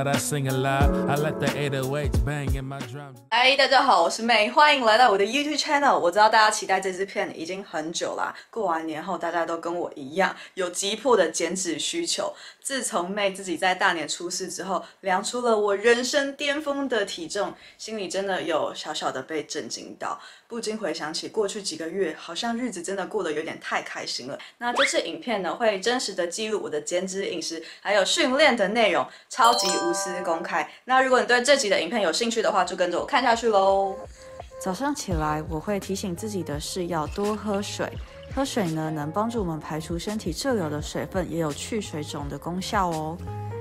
but I sing aloud. I let the 808s bang in my drums. 嗨，大家好，我是May，欢迎来到我的 YouTube channel。我知道大家期待这支片已经很久啦，过完年后大家都跟我一样有急迫的减脂需求。自从May自己在大年初四之后量出了我人生巅峰的体重，心里真的有小小的被震惊到，不禁回想起过去几个月，好像日子真的过得有点太开心了。那这次影片呢，会真实的记录我的减脂饮食还有训练的内容，超级无私公开。那如果你对这集的影片有兴趣的话，就跟着我看下去喽。早上起来，我会提醒自己的是要多喝水。喝水呢，能帮助我们排除身体滞留的水分，也有去水肿的功效哦。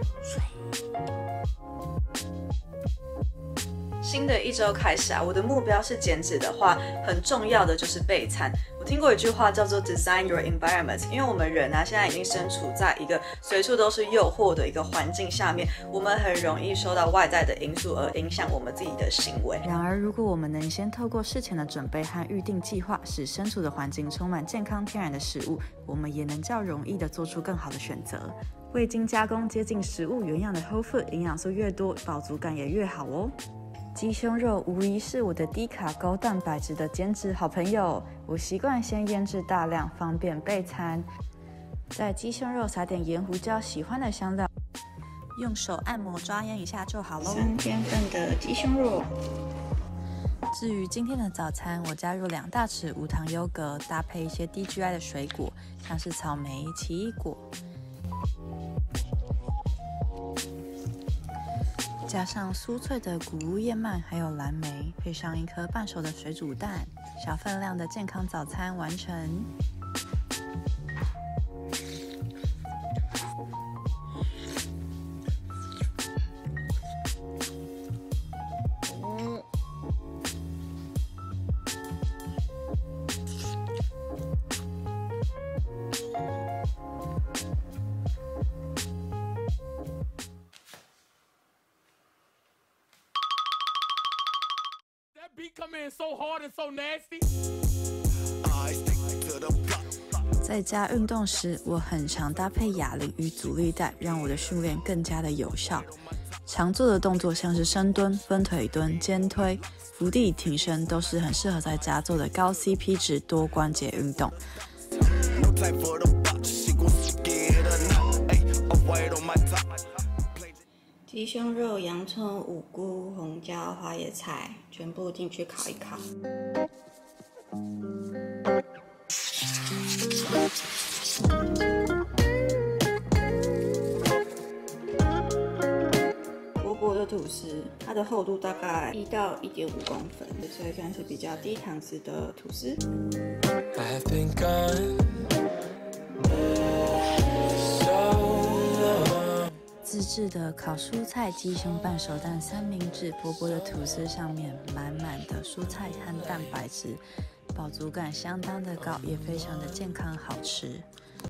新的一周开始啊，我的目标是减脂的话，很重要的就是备餐。我听过一句话叫做 "Design your environment"， 因为我们人啊，现在已经身处在一个随处都是诱惑的一个环境下面，我们很容易受到外在的因素而影响我们自己的行为。然而，如果我们能先透过事前的准备和预定计划，使身处的环境充满健康天然的食物，我们也能较容易的做出更好的选择。未经加工、接近食物原样的 whole food， 营养素越多，饱足感也越好哦。鸡胸肉无疑是我的低卡高蛋白质的减脂好朋友。我习惯先腌制大量，方便备餐。在鸡胸肉撒点盐胡椒，喜欢的香料，用手按摩抓腌一下就好喽。3天份的鸡胸肉。至于今天的早餐，我加入2大匙无糖优格，搭配一些低 GI 的水果，像是草莓、奇异果。加上酥脆的谷物燕麦，还有蓝莓，配上一颗半熟的水煮蛋，小分量的健康早餐完成。 Beat come in so hard and so nasty. 在家运动时，我很常搭配哑铃与阻力带，让我的训练更加的有效。常做的动作像是深蹲、分腿蹲、肩推、伏地挺身，都是很适合在家做的高 CP 值多关节运动。鸡胸肉、洋葱、五菇、红椒、花椰菜，全部进去烤一烤。薄薄的吐司，它的厚度大概1到1.5公分，所以算是比较低糖质的吐司。自制的烤蔬菜鸡胸半熟蛋三明治，薄薄的吐司上面满满的蔬菜和蛋白质，饱足感相当的高，也非常的健康好吃。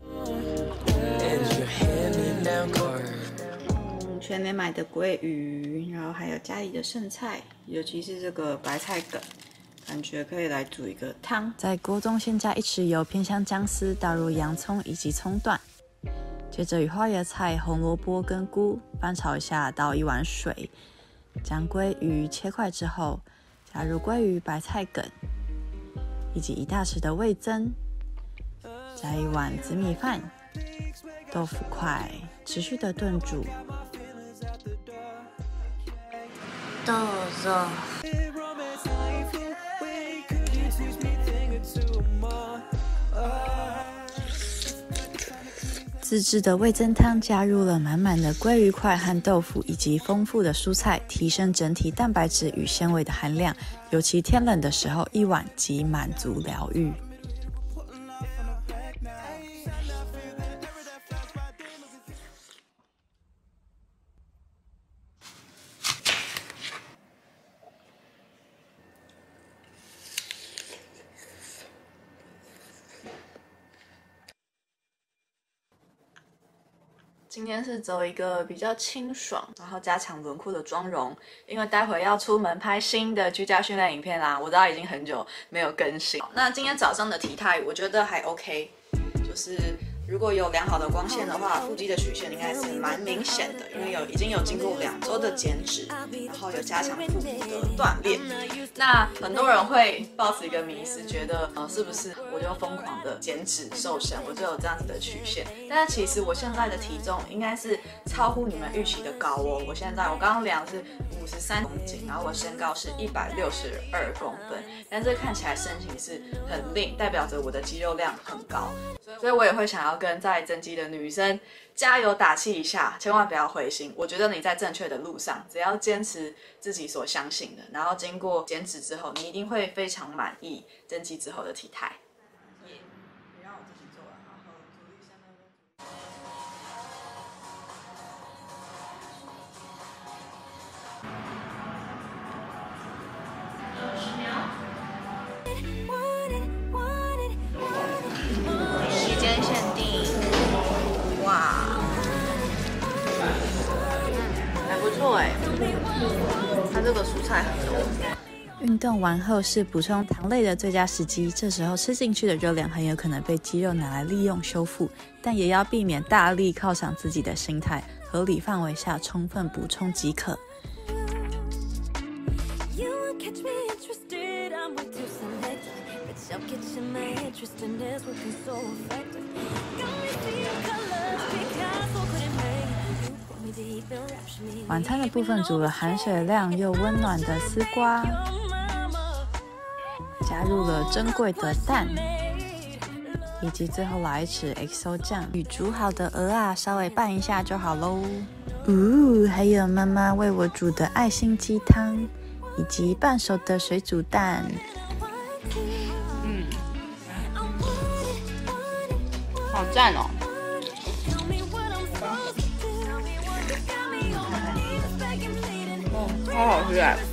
全联买的鲑鱼，然后还有家里的剩菜，尤其是这个白菜梗，感觉可以来煮一个汤。在锅中先加1匙油，偏香姜丝，倒入洋葱以及葱段。接着与花椰菜、红萝卜跟菇翻炒一下，倒1碗水，将鲑鱼切块之后，加入鲑鱼、白菜梗，以及1大匙的味噌，加1碗紫米饭、豆腐块，持续的炖煮。どうぞ。自制的味噌汤加入了满满的鲑鱼块和豆腐，以及丰富的蔬菜，提升整体蛋白质与纤维的含量。尤其天冷的时候，1碗即满足疗愈。今天是走一个比较清爽，然后加强轮廓的妆容，因为待会要出门拍新的居家训练影片啦。我知道已经很久没有更新。那今天早上的体态我觉得还 OK，就是如果有良好的光线的话，腹肌的曲线应该是蛮明显的，因为已经有经过2周的减脂，然后有加强腹部的锻炼。那很多人会抱持一个迷思，觉得是不是我就疯狂的减脂瘦身，我就有这样子的曲线？但是其实我现在的体重应该是超乎你们预期的高哦。我刚刚量是53公斤，然后我身高是162公分，但这看起来身形是很lean，代表着我的肌肉量很高，所以我也会想要跟在增肌的女生加油打气一下，千万不要灰心。我觉得你在正确的路上，只要坚持自己所相信的，然后经过减脂之后，你一定会非常满意增肌之后的体态。你让我自己做，然后阻力下面时间限定，哇，还不错哎，它这个蔬菜很多。 运动完后是补充糖类的最佳时机，这时候吃进去的热量很有可能被肌肉拿来利用修复，但也要避免大力犒赏自己的心态，合理范围下充分补充即可。晚餐的部分煮了含水量又温暖的丝瓜，加入了珍贵的蛋，以及最后来一匙 XO 酱与煮好的鹅啊稍微拌一下就好喽。还有妈妈为我煮的爱心鸡汤，以及半熟的水煮蛋。 好赞哦！超好吃哎！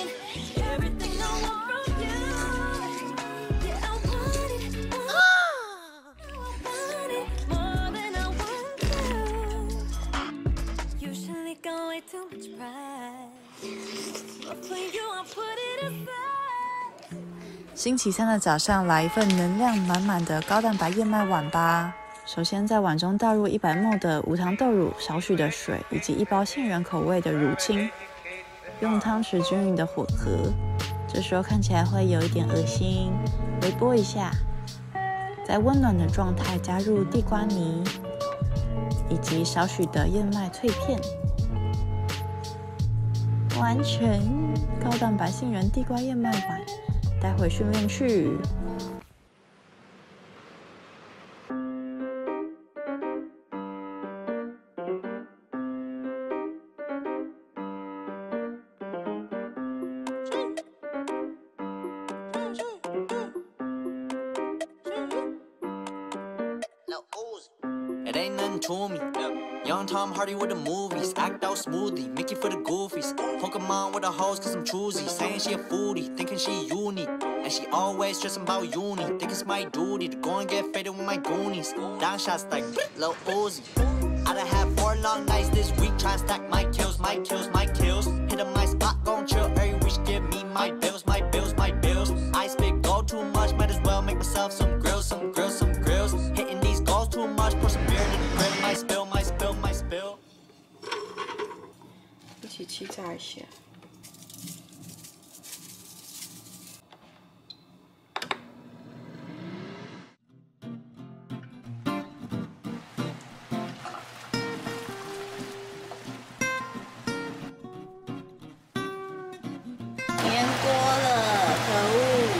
星期三的早上，来一份能量满满的高蛋白燕麦碗吧。首先在碗中倒入100ml的无糖豆乳、少许的水，以及1包杏仁口味的乳清，用汤匙均匀的混合。这时候看起来会有一点恶心，微波一下。在温暖的状态加入地瓜泥，以及少许的燕麦脆片，完全高蛋白杏仁地瓜燕麦碗。带回训练去。 It ain't nothing to me. Young Tom Hardy with the movies, act out smoothly, Mickey for the goofies. Pokemon with the hoes cause I'm choosy, saying she a foodie, thinking she unique. And she always stressing about uni, think it's my duty to go and get faded with my goonies. Down shots like Lil Uzi. I done had 4 long nights this week, trying to stack my kills, my kills, my kills. Hit up my spot, gon' chill, every wish give me my bills, my bills, my bills. I spit gold too much, might as well make myself some grills, some grills, some grills. Hitting these goals too much, pour some beer in the grill, my spill, my spill, my spill. 一起气炸一下。粘锅了，可恶！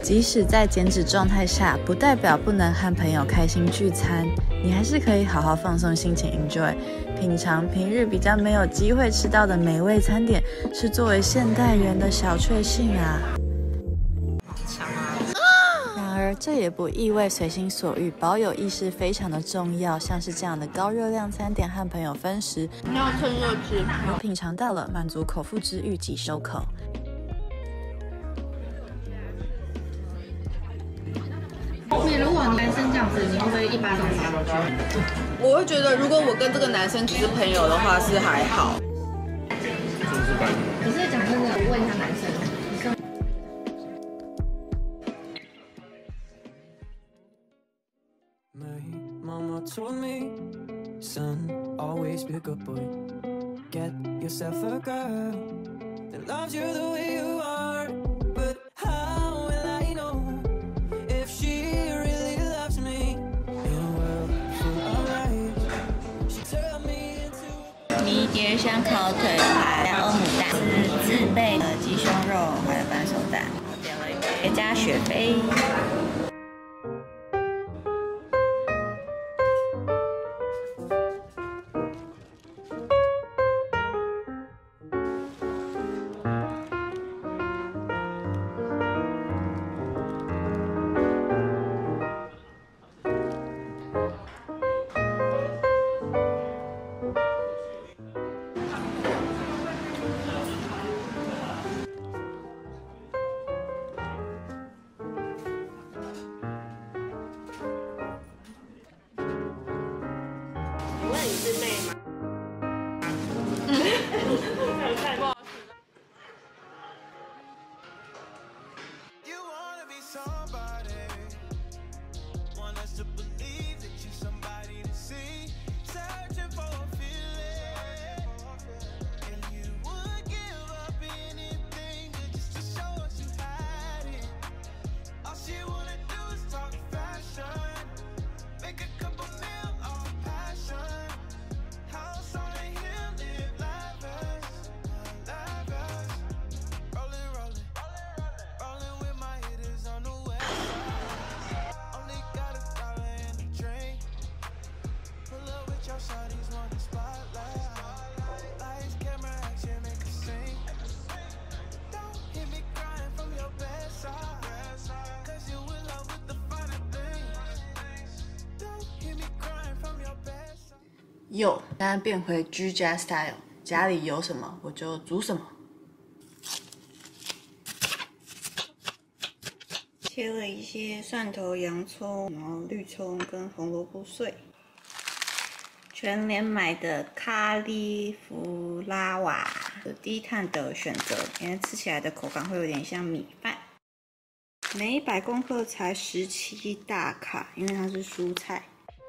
即使在减脂状态下，不代表不能和朋友开心聚餐，你还是可以好好放松心情 enjoy， 品尝平日比较没有机会吃到的美味餐点，是作为现代人的小确幸啊。然而，这也不意味随心所欲，保有意识非常的重要。像是这样的高热量餐点和朋友分食， 你要趁热吃。 有品尝到了，满足口腹之欲即收口。 如果男生这样子，你会不会一巴掌打过去？ 我会觉得，如果我跟这个男生只是朋友的话，是还好。 可是讲真的，我问一下男生， My mama told me, son, always be a good boy. Get yourself a girl that loves you the way you are. But how will I know if she really loves me? In a world full of lies, she turned me into 迷迭香烤腿排、欧姆蛋、自备的鸡胸肉，还有半熟蛋，点了一杯加雪菲。 You wanna be somebody, want us to believe that you're somebody to see, searching for a feeling, and you would give up anything just to show us you had it. All she wanna do is talk fashion, make a couple mil off passion. House on a hill, live lavish, lavish. Rollin', rollin', rollin' with my hitters on the west side. Only got $1 in the drink. Pull up with your shawties, want the spotlight. Lights, camera, action, make a scene. Don't hear me crying from your bedside, 'cause you in love with the finer things. Don't hear me crying from your bedside. 又，当然变回居家 style， 家里有什么我就煮什么。 切了一些蒜头、洋葱，然后绿葱跟红萝卜碎。全联买的咖喱弗拉瓦，低碳的选择，因为吃起来的口感会有点像米饭。每100公克才17大卡，因为它是蔬菜。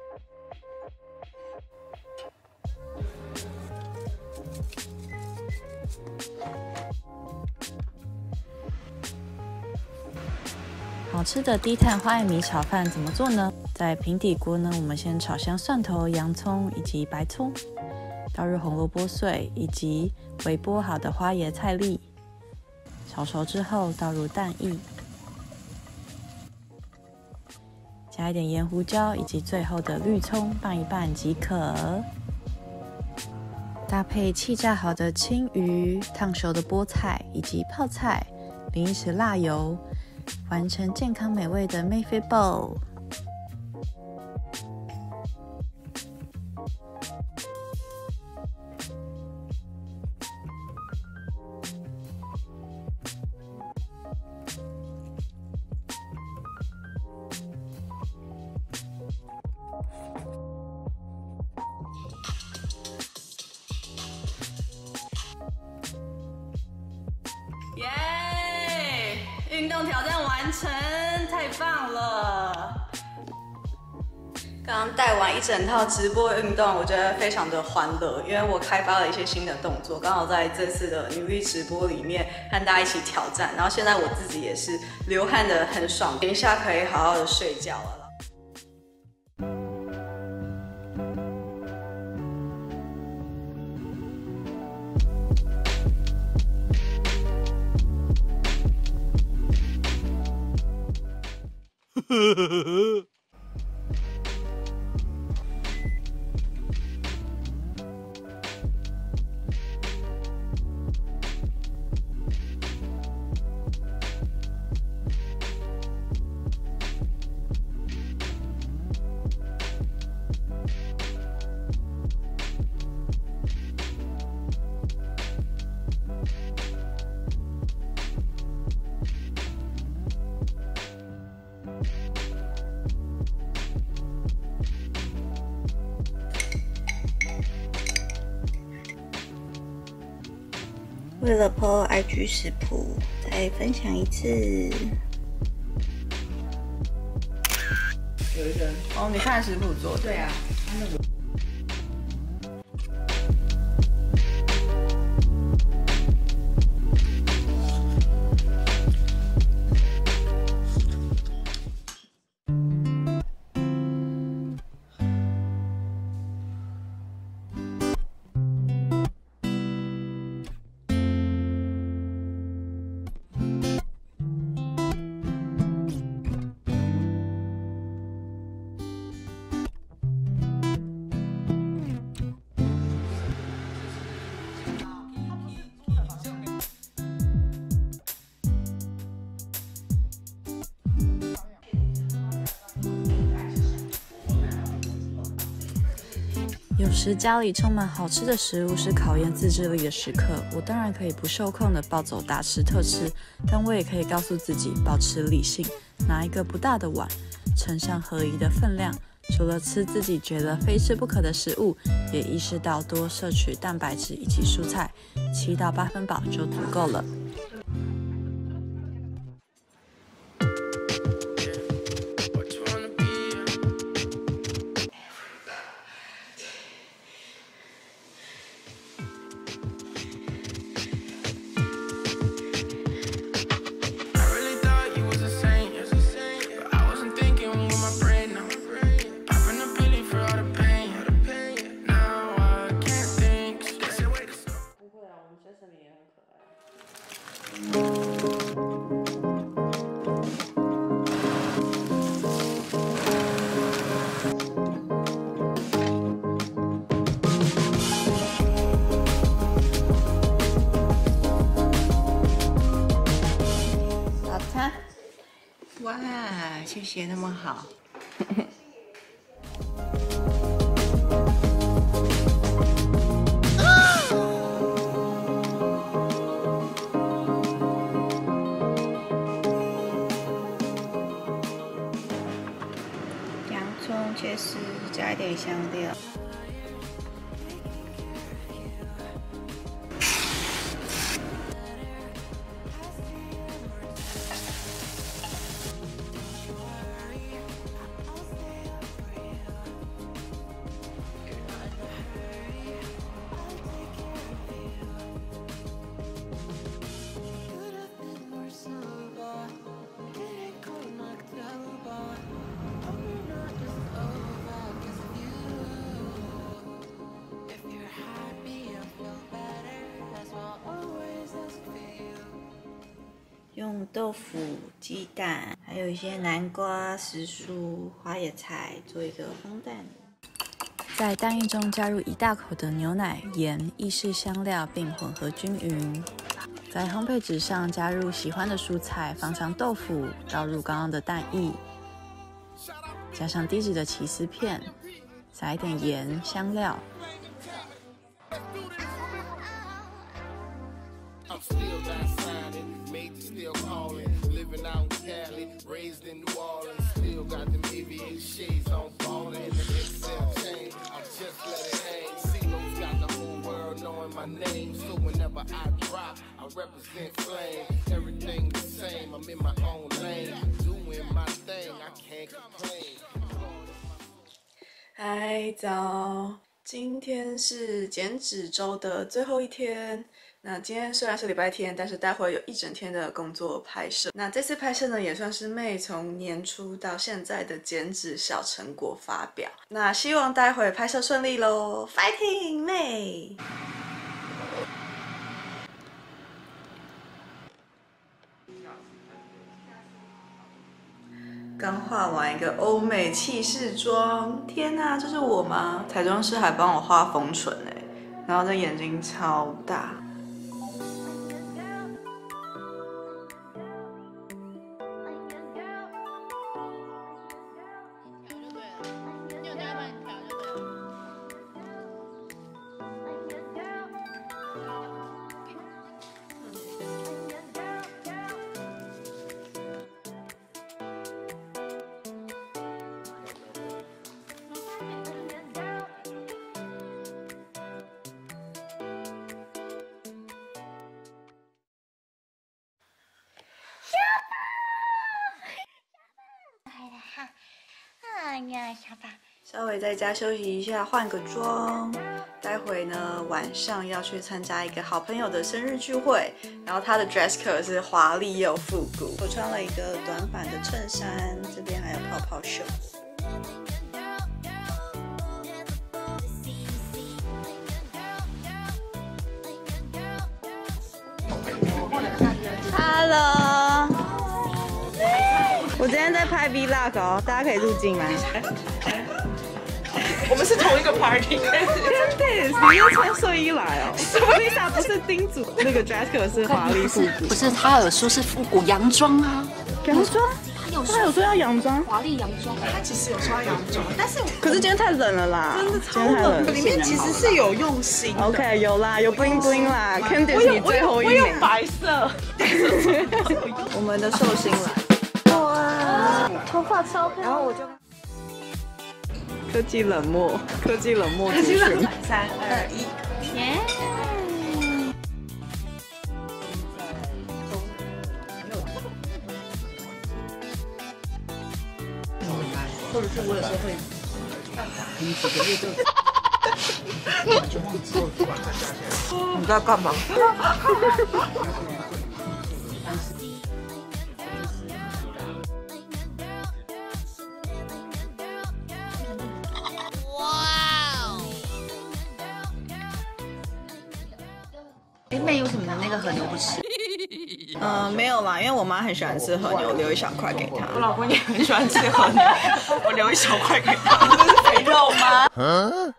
好吃的低碳花椰米炒饭怎么做呢？在平底锅呢，我们先炒香蒜头、洋葱以及白葱，倒入红萝卜碎以及微波好的花椰菜粒，炒熟之后倒入蛋液，加一点盐、胡椒以及最后的绿葱，拌一拌即可。搭配气炸好的青鱼、烫熟的菠菜以及泡菜，淋一匙辣油。完成健康美味的 Mayfit Bowl。 耶！运动挑战完成，太棒了！刚刚带完一整套直播运动，我觉得非常的欢乐，因为我开发了一些新的动作，刚好在这次的女力直播里面和大家一起挑战，然后现在我自己也是流汗的很爽，等一下可以好好的睡觉了。 为了 PO IG 食谱，再分享一次。 哦，你看食谱做的。 对啊， 有时家里充满好吃的食物是考验自制力的时刻，我当然可以不受控的暴走大吃特吃，但我也可以告诉自己保持理性，拿一个不大的碗，盛上合宜的分量。除了吃自己觉得非吃不可的食物，也意识到多摄取蛋白质以及蔬菜，7到8分饱就足够了。 哇，谢谢，那么好。洋葱切丝，加一点香料。用豆腐、鸡蛋，还有一些南瓜、时蔬、花椰菜做一个烘蛋。 在蛋液中加入1大口的牛奶、盐、意式香料，并混合均匀。在烘焙纸上加入喜欢的蔬菜，放上豆腐，倒入刚刚的蛋液，加上低脂的起司片，撒一点盐、香料。 My name, so whenever I drop, I represent flame. Everything the same, I'm in my own lane, doing my thing, I can't complain. 嗨，早！今天是减脂周的最后一天。那今天虽然是礼拜天，但是待会有一整天的工作拍摄。那这次拍摄呢，也算是妹从年初到现在的减脂小成果发表。那希望待会拍摄顺利咯 ，Fighting 妹！ 刚画完一个欧美气势妆，天哪，这是我吗？彩妆师还帮我画丰唇哎，然后这眼睛超大。稍微在家休息一下，换个妆。待会呢，晚上要去参加一个好朋友的生日聚会，然后他的 dress code 是华丽又复古。我穿了一个短版的衬衫，这边还有泡泡袖。Hello， 我今天在拍 vlog 哦，大家可以入镜吗？ 我们是同一个 party。 真的，你又穿睡衣来哦？Lisa 不是叮嘱那个 dress code 是华丽复古， 不是他有说是复古洋装啊， 洋装。他有说要洋装， 华丽洋装。 他其实有说要洋装，但是可是今天太冷了啦， 真的超冷。 里面其实是有用心的。 OK， 有啦，有 bling bling 啦。Candice 你最后一名。 我有白色。 我们的寿星来。哇， 头发超漂亮。 然后我就科技冷漠，科技冷漠族群。3、2、1， 耶！ 或者是我有时候会几个月就忘记了。 你在干嘛？ 妹有什么那个和牛不吃？ 没有啦，因为我妈很喜欢吃和牛，留一小块给她。 我老公也很喜欢吃和牛，我留一小块给他。这是肥肉吗？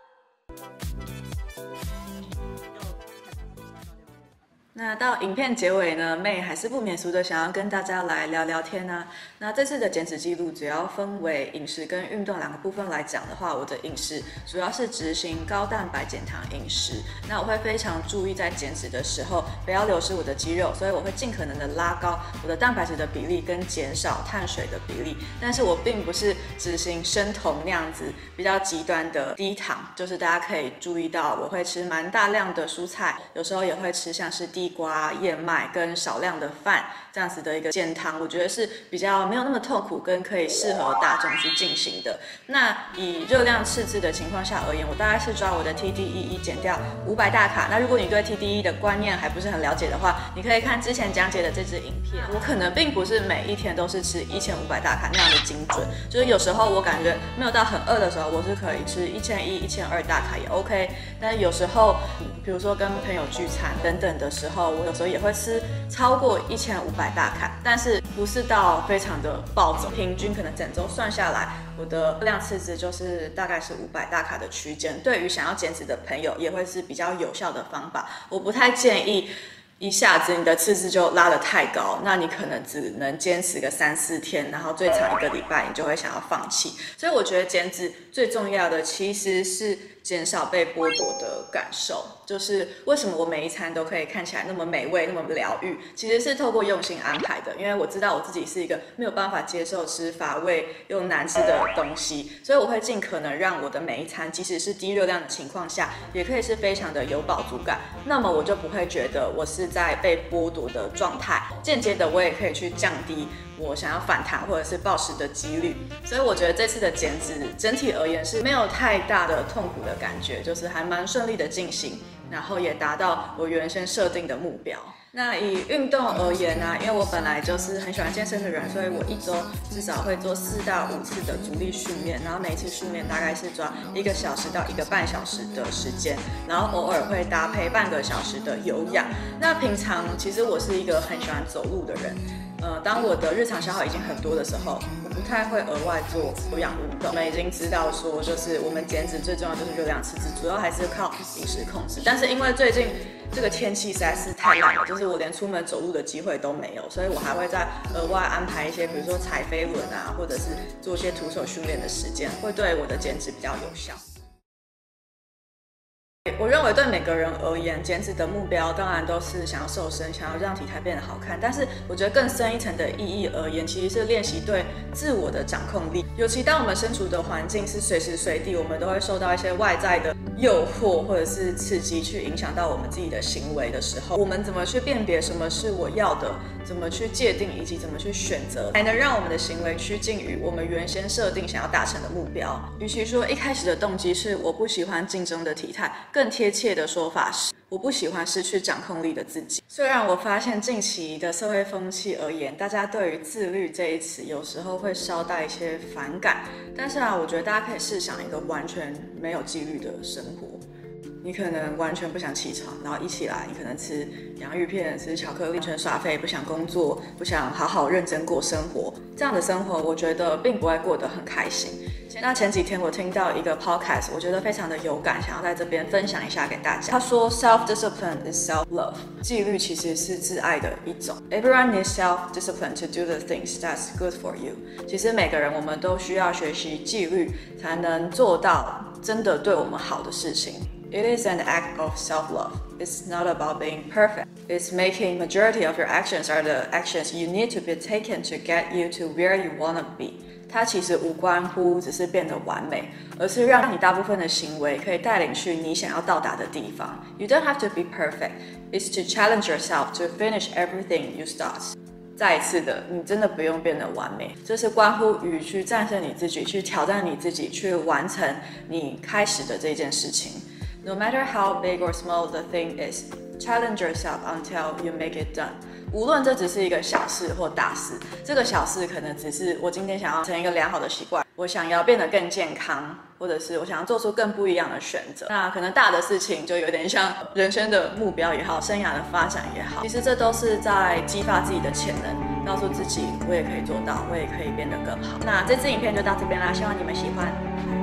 那到影片结尾呢，妹还是不免俗的想要跟大家来聊聊天啊。那这次的减脂记录主要分为饮食跟运动两个部分来讲的话，我的饮食主要是执行高蛋白减糖饮食。那我会非常注意在减脂的时候不要流失我的肌肉，所以我会尽可能的拉高我的蛋白质的比例跟减少碳水的比例。但是我并不是执行生酮那样子比较极端的低糖，就是大家可以注意到我会吃蛮大量的蔬菜，有时候也会吃像是地瓜、燕麦跟少量的饭这样子的一个减糖，我觉得是比较没有那么痛苦跟可以适合大众去进行的。那以热量赤字的情况下而言，我大概是抓我的 TDEE 减掉500大卡。那如果你对 TDEE 的观念还不是很了解的话，你可以看之前讲解的这支影片。我可能并不是每一天都是吃1500大卡那样的精准，就是有时候我感觉没有到很饿的时候，我是可以吃1100、1200大卡也 OK。但是有时候，比如说跟朋友聚餐等等的时候，我有时候也会吃超过1500大卡，但是不是到非常的暴走，平均可能整周算下来，我的热量赤字就是大概是500大卡的区间。对于想要减脂的朋友，也会是比较有效的方法。我不太建议一下子你的赤字就拉得太高，那你可能只能坚持个3、4天，然后最长1个礼拜你就会想要放弃。所以我觉得减脂最重要的其实是减少被剥夺的感受，就是为什么我每一餐都可以看起来那么美味、那么疗愈，其实是透过用心安排的。因为我知道我自己是一个没有办法接受吃乏味又难吃的东西，所以我会尽可能让我的每一餐，即使是低热量的情况下，也可以是非常的有饱足感。那么我就不会觉得我是在被剥夺的状态，间接的我也可以去降低我想要反弹或者是暴食的几率。所以我觉得这次的减脂整体而言是没有太大的痛苦的感觉，就是还蛮顺利的进行，然后也达到我原先设定的目标。 那以运动而言呢，因为我本来就是很喜欢健身的人，所以我一周至少会做4到5次的阻力训练，然后每一次训练大概是抓1个小时到1个半小时的时间，然后偶尔会搭配半个小时的有氧。那平常其实我是一个很喜欢走路的人，当我的日常消耗已经很多的时候，我不太会额外做有氧运动。我们已经知道说，就是我们减脂最重要就是热量赤字，主要还是靠饮食控制。但是因为最近这个天气实在是太烂了，就是我连出门走路的机会都没有，所以我还会再额外安排一些，比如说踩飞轮啊，或者是做一些徒手训练的时间，会对我的减脂比较有效。我认为对每个人而言，减脂的目标当然都是想要瘦身，想要让体态变得好看。但是我觉得更深一层的意义而言，其实是练习对自我的掌控力。尤其当我们身处的环境是随时随地，我们都会受到一些外在的诱惑或者是刺激，去影响到我们自己的行为的时候，我们怎么去辨别什么是我要的，怎么去界定，以及怎么去选择，才能让我们的行为趋近于我们原先设定想要达成的目标。与其说一开始的动机是我不喜欢竞争的体态，更贴切的说法是我不喜欢失去掌控力的自己。虽然我发现近期的社会风气而言，大家对于自律这一词有时候会稍带一些反感，但是我觉得大家可以试想一个完全没有纪律的生活。你可能完全不想起床，然后一起来，你可能吃洋芋片、吃巧克力，完全耍废，不想工作，不想好好认真过生活。这样的生活，我觉得并不会过得很开心。那前几天我听到一个 podcast， 我觉得非常的有感，想要在这边分享一下给大家。他说 ，self-discipline is self-love， 纪律其实是自爱的一种。Everyone needs self-discipline to do the things that's good for you。其实每个人我们都需要学习纪律，才能做到真的对我们好的事情。It is an act of self-love. It's not about being perfect. It's making majority of your actions are the actions you need to be taken to get you to where you want to be. 它其实无关乎只是变得完美，而是让你大部分的行为可以带领去你想要到达的地方。You don't have to be perfect. It's to challenge yourself to finish everything you start. 再一次的，你真的不用变得完美，这是关乎于去战胜你自己，去挑战你自己，去完成你开始的这件事情。No matter how big or small the thing is, challenge yourself until you make it done. 无论这只是一个小事或大事，这个小事可能只是我今天想要成一个良好的习惯，我想要变得更健康，或者是我想要做出更不一样的选择。那可能大的事情就有点像人生的目标也好，生涯的发展也好，其实这都是在激发自己的潜能，告诉自己我也可以做到，我也可以变得更好。那这支影片就到这边啦，希望你们喜欢。